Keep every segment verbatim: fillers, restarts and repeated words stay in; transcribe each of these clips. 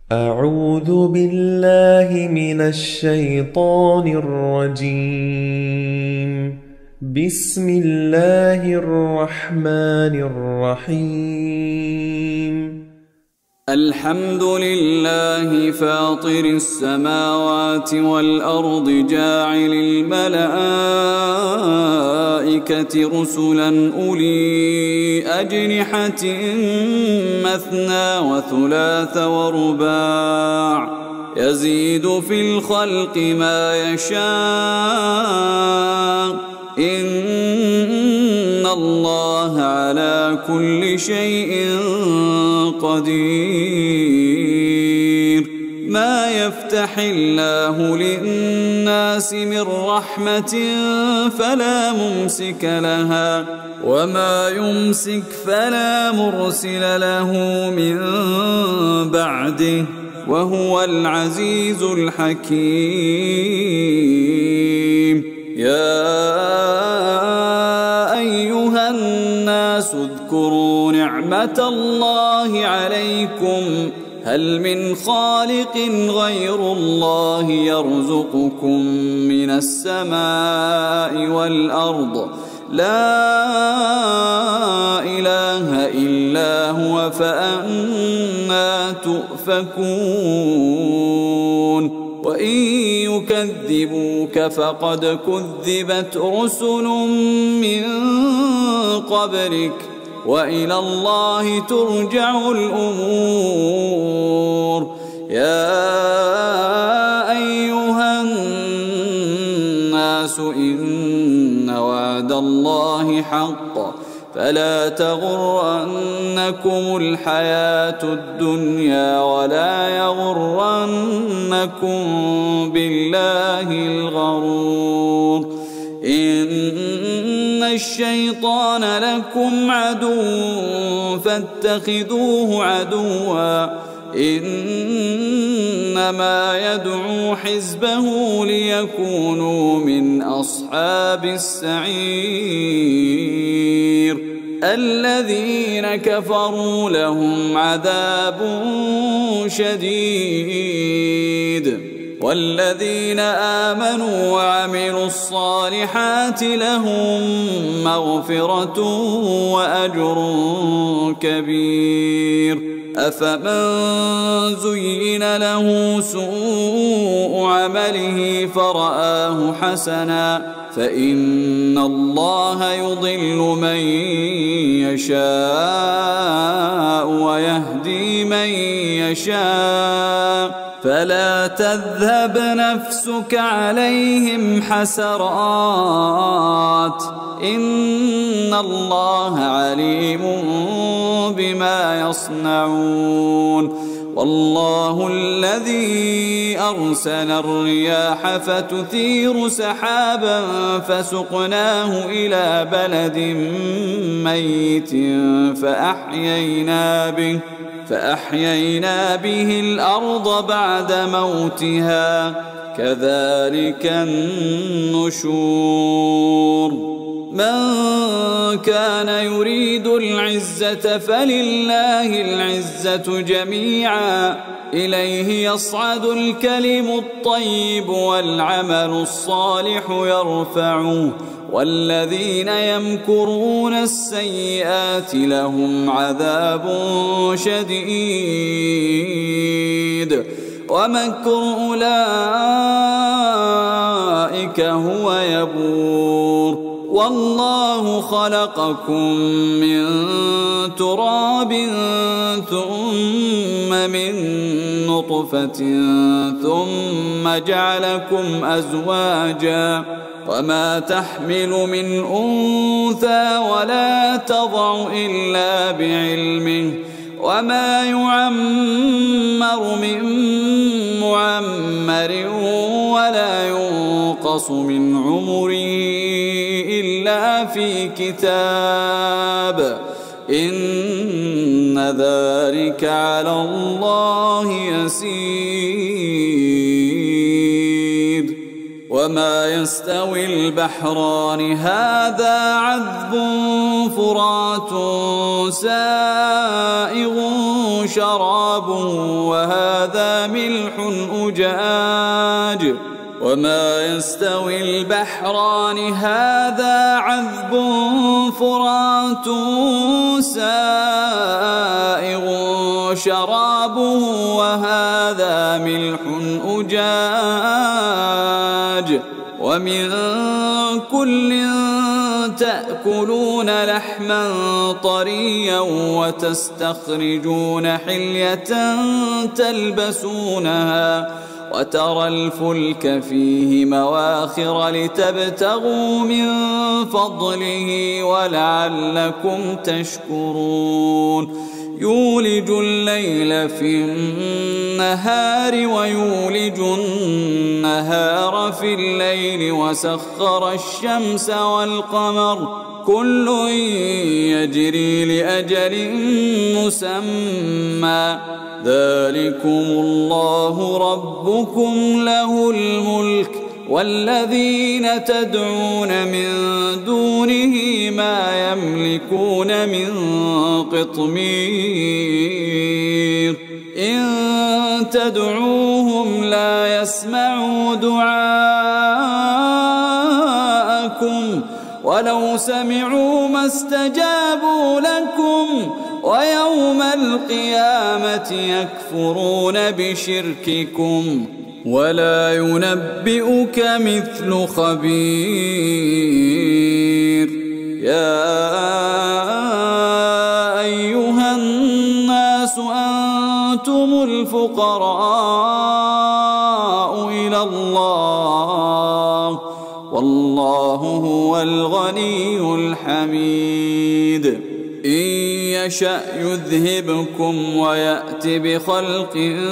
أعوذ بالله من الشيطان الرجيم. بسم الله الرحمن الرحيم. الحمد لله فاطر السماوات والأرض جاعل الملائكة رسلا أولي أجنحة مثنى وثلاث ورباع يزيد في الخلق ما يشاء إن الله على كل شيء قدير. ما يفتح الله للناس من رحمة فلا ممسك لها وما يمسك فلا مرسل له من بعده وهو العزيز الحكيم. يا أيها الناس اذكروا نعمة الله عليكم هل من خالق غير الله يرزقكم من السماء والأرض لا إله إلا هو فأنى تؤفكون. وإن يكذبوك فقد كذبت رسل من قبلك وإلى الله ترجع الأمور. يا أيها الناس إن وعد الله حق فلا تغرنكم الحياة الدنيا ولا يغرنكم بالله الغرور. إن الشيطان لكم عدو فاتخذوه عدوا إنما يدعو حزبه ليكونوا من أصحاب السعير. الذين كفروا لهم عذاب شديد والذين آمنوا وعملوا الصالحات لهم مغفرة وأجر كبير. أفمن زين له سوء عمله فرآه حسنا فإن الله يضل من يشاء ويهدي من يشاء فلا تذهب نفسك عليهم حسرات إن الله عليم بما يصنعون. والله الذي أرسل الرياح فتثير سحابا فسقناه إلى بلد ميت فأحيينا به فأحيينا به الأرض بعد موتها كذلك النشور. من كان يريد العزة فلله العزة جميعا إليه يصعد الكلم الطيب والعمل الصالح يرفعه والذين يمكرون السيئات لهم عذاب شديد ومكر أولئك هو يبور. والله خلقكم من تراب ثم من نطفة ثم جعلكم أزواجا وما تحمل من أنثى ولا تضع إلا بعلمه وما يعمر من معمر ولا ينقص من عمره إلا في كتاب إن ذلك على الله يسير. وما يستوي البحران هذا عذب فرات سائغ شرابه وهذا ملح أجاج وما يستوي البحران هذا عذب فرات سائغ شرابه وهذا ملح أجاج ومن كل تأكلون لحما طريا وتستخرجون حلية تلبسونها وترى الفلك فيه مواخر لتبتغوا من فضله ولعلكم تشكرون يولج الليل في النهار ويولج النهار في الليل وسخر الشمس والقمر كل يجري لأجل مسمى ذلكم الله ربكم له الملك والذين تدعون من دونه ما يملكون من قطمير إن تدعوهم لا يسمعوا دعاءكم ولو سمعوا ما استجابوا لكم ويوم القيامة يكفرون بشرككم ولا ينبئك مثل خبير يا أيها الناس أنتم الفقراء إلى الله والله هو الغني الحميد إن يشأ يذهبكم ويأت بخلق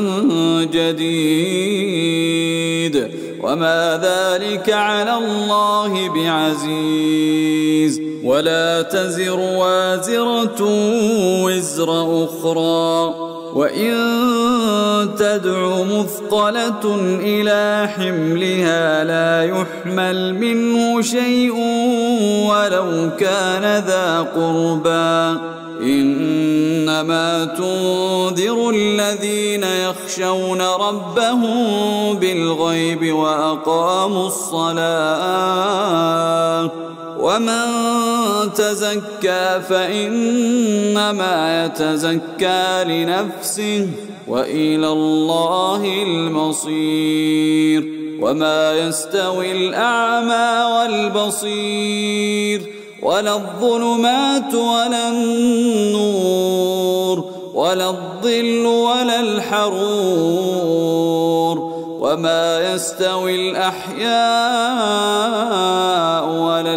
جديد وما ذلك على الله بعزيز ولا تزر وازرة وزر أخرى وإن تدع مثقلة إلى حملها لا يحمل منه شيء ولو كان ذا قربى إنما تنذر الذين يخشون ربهم بالغيب وأقاموا الصلاة ومن تزكى فإنما يتزكى لنفسه وإلى الله المصير وما يستوي الأعمى والبصير ولا الظلمات ولا النور ولا الظل ولا الحرور وما يستوي الأحياء ولا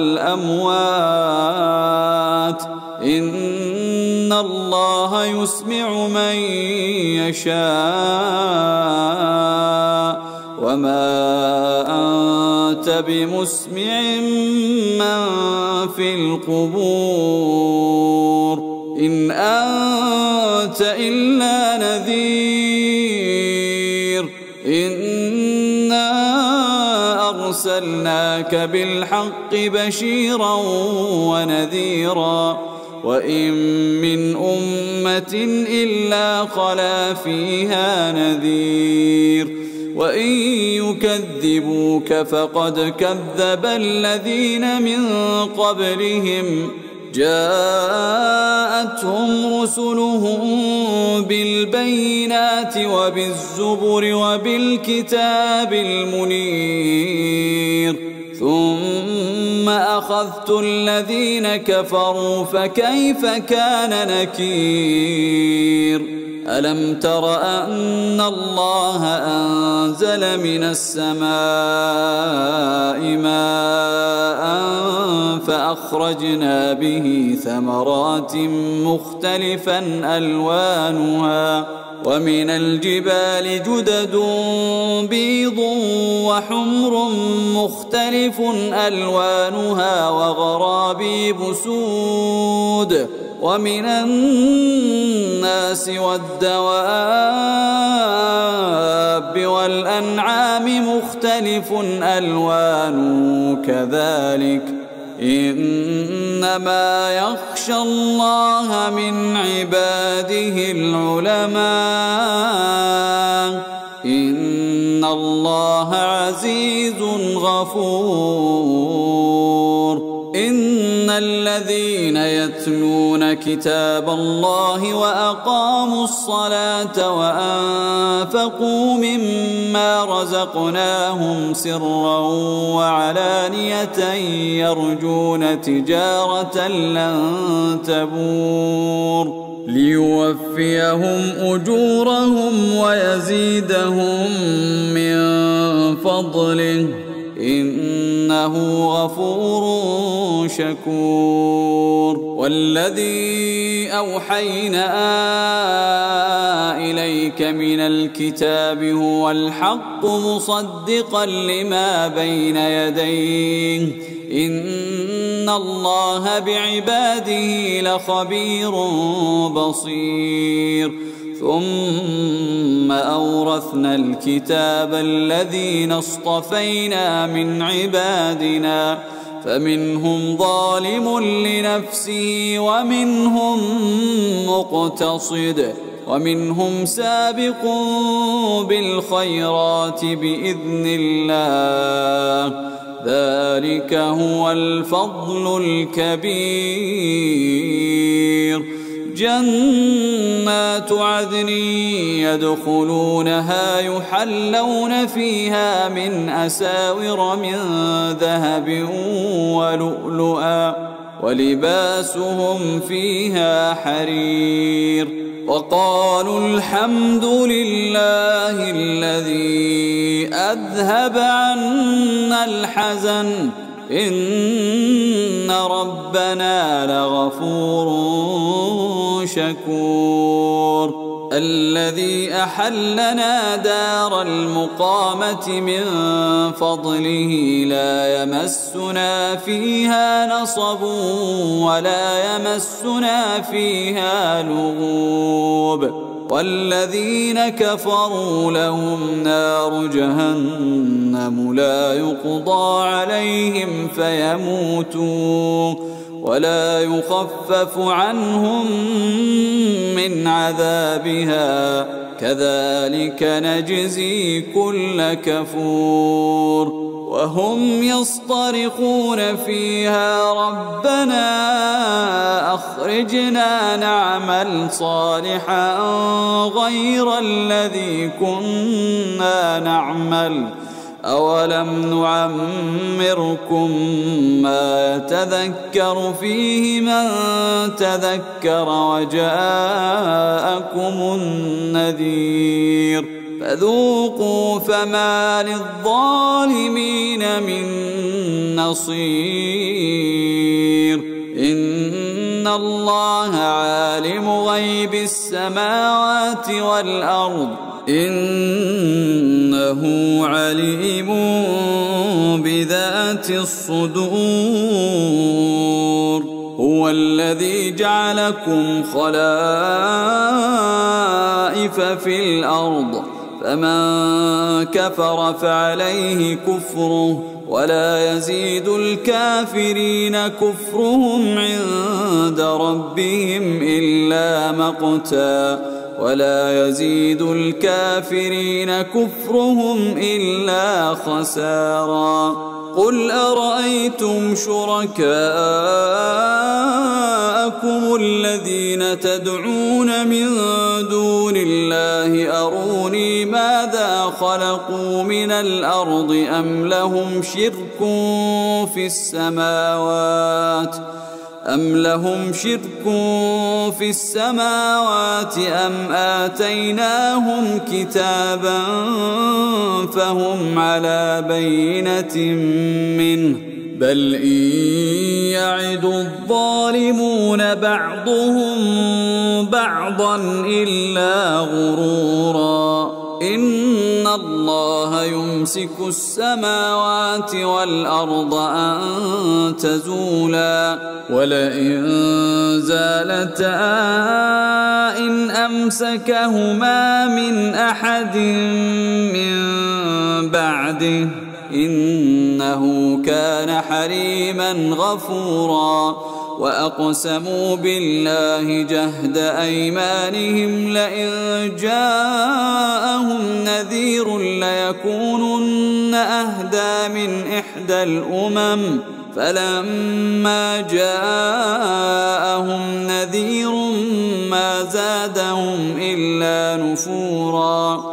الأموات إن الله يسمع من يشاء وما أنت بمسمع من في القبور إن أنت إلا نذير إنا أرسلناك بالحق بشيرا ونذيرا وإن من أمة إلا خلا فيها نذير وإن يكذبوك فقد كذب الذين من قبلهم جاءتهم رسلهم بالبينات وبالزبر وبالكتاب المنير ثم أخذت الذين كفروا فكيف كان نكير ألم تر أن الله أنزل من السماء ماء فأخرجنا به ثمرات مختلفا ألوانها ومن الجبال جدد بيض وحمر مختلف ألوانها وغرابيب سود ومن الناس والدواب والأنعام مختلف ألوانه كذلك إنما يخشى الله من عباده العلماء إن الله عزيز غفور إن الذين يتلون كتاب الله وأقاموا الصلاة وأنفقوا مما رزقناهم سرا وعلانية يرجون تجارة لن تبور ليوفيهم أجورهم ويزيدهم من فضله إنه غفور شكور والذي أوحينا إليك من الكتاب هو الحق مصدقا لما بين يديه إن الله بعباده لخبير بصير ثم أورثنا الكتاب الذين اصطفينا من عبادنا فمنهم ظالم لنفسه ومنهم مقتصد ومنهم سابق بالخيرات بإذن الله ذلك هو الفضل الكبير جنات عدن يدخلونها يحلون فيها من أساور من ذهب ولؤلؤا ولباسهم فيها حرير وقالوا الحمد لله الذي أذهب عنا الحزن إن ربنا لغفور شكور الذي أحلنا دار المقامة من فضله لا يمسنا فيها نصب ولا يمسنا فيها لغوب والذين كفروا لهم نار جهنم لا يقضى عليهم فيموتوا ولا يخفف عنهم من عذابها كذلك نجزي كل كفور وهم يصطرخون فيها ربنا أخرجنا نعمل صالحا غير الذي كنا نعمل أولم نعمركم ما يتذكر فيه من تذكر وجاءكم النذير فذوقوا فما للظالمين من نصير إن الله عالم غيب السماوات والأرض إنه عليم بذات الصدور هو الذي جعلكم خلائف في الأرض فمن كفر فعليه كفره ولا يزيد الكافرين كفرهم عند ربهم إلا مقتا ولا يزيد الكافرين كفرهم إلا خسارا قل أرأيتم شركاءكم الذين تدعون من دون الله أروني ماذا خلقوا من الأرض أم لهم شرك في السماوات أم لهم شرك في السماوات أم آتيناهم كتابا فهم على بينة منه بل إن يعد الظالمون بعضهم بعضا إلا غرورا إن الله يمسك السماوات والأرض أن تزولا ولئن زالتا إن أمسكهما من أحد من بعده إنه كان حليما غفورا. وأقسموا بالله جهد أيمانهم لئن جاءهم نذير ليكونن أهدى من إحدى الأمم فلما جاءهم نذير ما زادهم إلا نفورا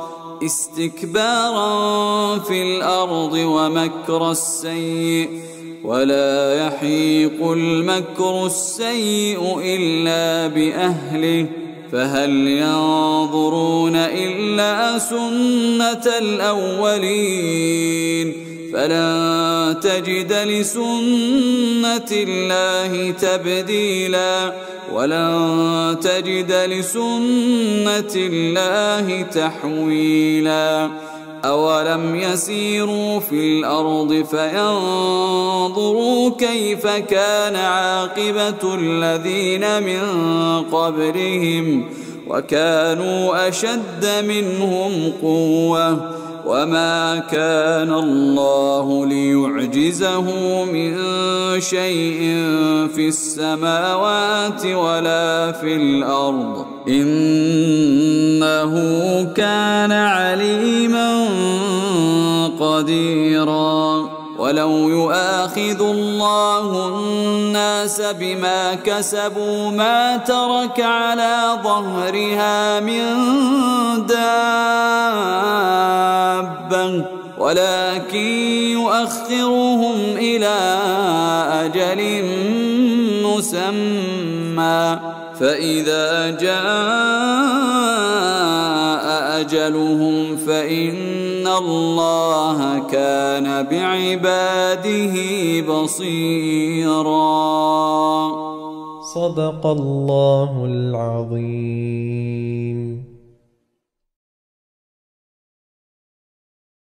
استكبارا في الأرض ومكر السيء ولا يحيق المكر السيء إلا بأهله فهل ينظرون إلا سنة الأولين فلن تجد لسنة الله تبديلا ولن تجد لسنة الله تحويلا. أولم يسيروا في الأرض فينظروا كيف كان عاقبة الذين من قبلهم وكانوا أشد منهم قوة وما كان الله ليعجزه من شيء في السماوات ولا في الأرض إنه كان عليما قديرا. ولو يؤاخذ الله الناس بما كسبوا ما ترك على ظهرها من دابة ولكن يؤخرهم إلى أجل مسمى فإذا جاء أجلهم فإن الله كان بعباده بصيرا. صدق الله العظيم.